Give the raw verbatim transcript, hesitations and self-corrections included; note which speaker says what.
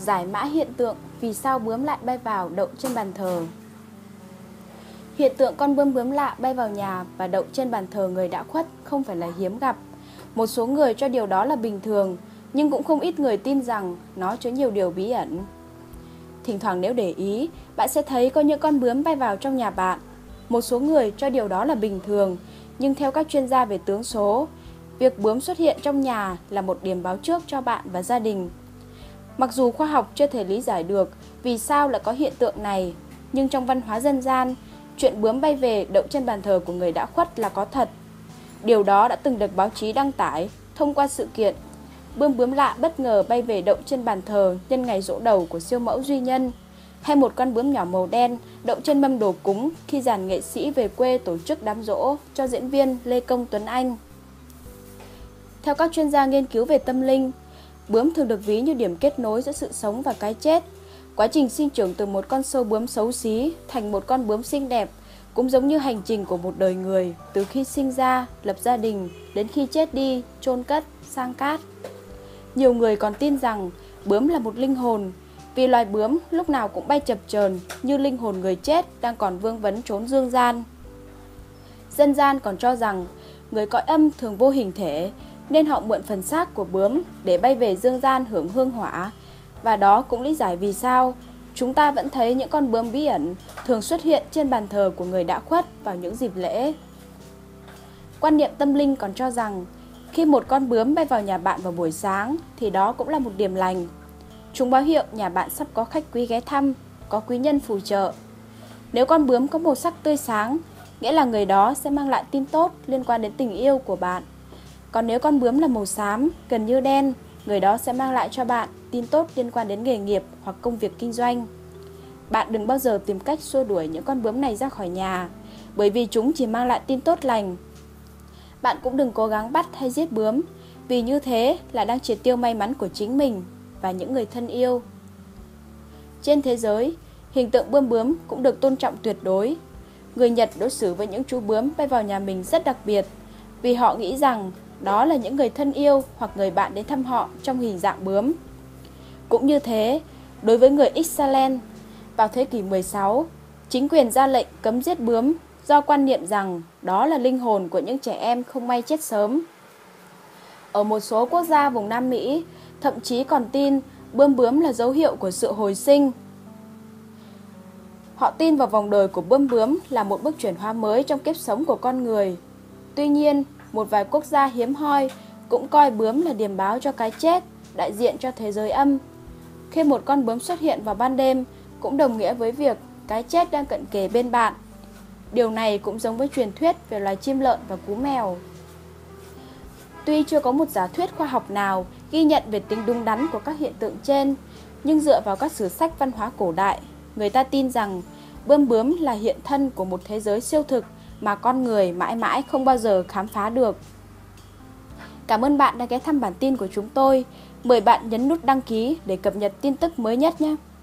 Speaker 1: Giải mã hiện tượng vì sao bướm lại bay vào đậu trên bàn thờ. Hiện tượng con bướm bướm lạ bay vào nhà và đậu trên bàn thờ người đã khuất không phải là hiếm gặp. Một số người cho điều đó là bình thường, nhưng cũng không ít người tin rằng nó chứa nhiều điều bí ẩn. Thỉnh thoảng nếu để ý, bạn sẽ thấy có những con bướm bay vào trong nhà bạn. Một số người cho điều đó là bình thường, nhưng theo các chuyên gia về tướng số, việc bướm xuất hiện trong nhà là một điểm báo trước cho bạn và gia đình. Mặc dù khoa học chưa thể lý giải được vì sao lại có hiện tượng này, nhưng trong văn hóa dân gian, chuyện bướm bay về đậu trên bàn thờ của người đã khuất là có thật. Điều đó đã từng được báo chí đăng tải thông qua sự kiện bướm bướm lạ bất ngờ bay về đậu trên bàn thờ nhân ngày giỗ đầu của siêu mẫu Duy Nhân, hay một con bướm nhỏ màu đen đậu trên mâm đồ cúng khi dàn nghệ sĩ về quê tổ chức đám giỗ cho diễn viên Lê Công Tuấn Anh. Theo các chuyên gia nghiên cứu về tâm linh, bướm thường được ví như điểm kết nối giữa sự sống và cái chết. Quá trình sinh trưởng từ một con sâu bướm xấu xí thành một con bướm xinh đẹp cũng giống như hành trình của một đời người, từ khi sinh ra, lập gia đình, đến khi chết đi, chôn cất, sang cát. Nhiều người còn tin rằng bướm là một linh hồn, vì loài bướm lúc nào cũng bay chập chờn như linh hồn người chết đang còn vương vấn trốn dương gian. Dân gian còn cho rằng người cõi âm thường vô hình thể, nên họ mượn phần xác của bướm để bay về dương gian hưởng hương hỏa. Và đó cũng lý giải vì sao chúng ta vẫn thấy những con bướm bí ẩn thường xuất hiện trên bàn thờ của người đã khuất vào những dịp lễ. Quan niệm tâm linh còn cho rằng khi một con bướm bay vào nhà bạn vào buổi sáng thì đó cũng là một điềm lành. Chúng báo hiệu nhà bạn sắp có khách quý ghé thăm, có quý nhân phù trợ. Nếu con bướm có màu sắc tươi sáng, nghĩa là người đó sẽ mang lại tin tốt liên quan đến tình yêu của bạn. Còn nếu con bướm là màu xám, gần như đen, người đó sẽ mang lại cho bạn tin tốt liên quan đến nghề nghiệp hoặc công việc kinh doanh. Bạn đừng bao giờ tìm cách xua đuổi những con bướm này ra khỏi nhà, bởi vì chúng chỉ mang lại tin tốt lành. Bạn cũng đừng cố gắng bắt hay giết bướm, vì như thế là đang triệt tiêu may mắn của chính mình và những người thân yêu. Trên thế giới, hình tượng bướm bướm cũng được tôn trọng tuyệt đối. Người Nhật đối xử với những chú bướm bay vào nhà mình rất đặc biệt, vì họ nghĩ rằng đó là những người thân yêu hoặc người bạn đến thăm họ trong hình dạng bướm. Cũng như thế, đối với người Israel, vào thế kỷ mười sáu, chính quyền ra lệnh cấm giết bướm do quan niệm rằng đó là linh hồn của những trẻ em không may chết sớm. Ở một số quốc gia vùng Nam Mỹ, thậm chí còn tin bướm bướm là dấu hiệu của sự hồi sinh. Họ tin vào vòng đời của bướm bướm là một bước chuyển hóa mới trong kiếp sống của con người. Tuy nhiên, một vài quốc gia hiếm hoi cũng coi bướm là điềm báo cho cái chết, đại diện cho thế giới âm. Khi một con bướm xuất hiện vào ban đêm cũng đồng nghĩa với việc cái chết đang cận kề bên bạn. Điều này cũng giống với truyền thuyết về loài chim lợn và cú mèo. Tuy chưa có một giả thuyết khoa học nào ghi nhận về tính đúng đắn của các hiện tượng trên, nhưng dựa vào các sử sách văn hóa cổ đại, người ta tin rằng bướm bướm là hiện thân của một thế giới siêu thực mà con người mãi mãi không bao giờ khám phá được. Cảm ơn bạn đã ghé thăm bản tin của chúng tôi. Mời bạn nhấn nút đăng ký để cập nhật tin tức mới nhất nhé.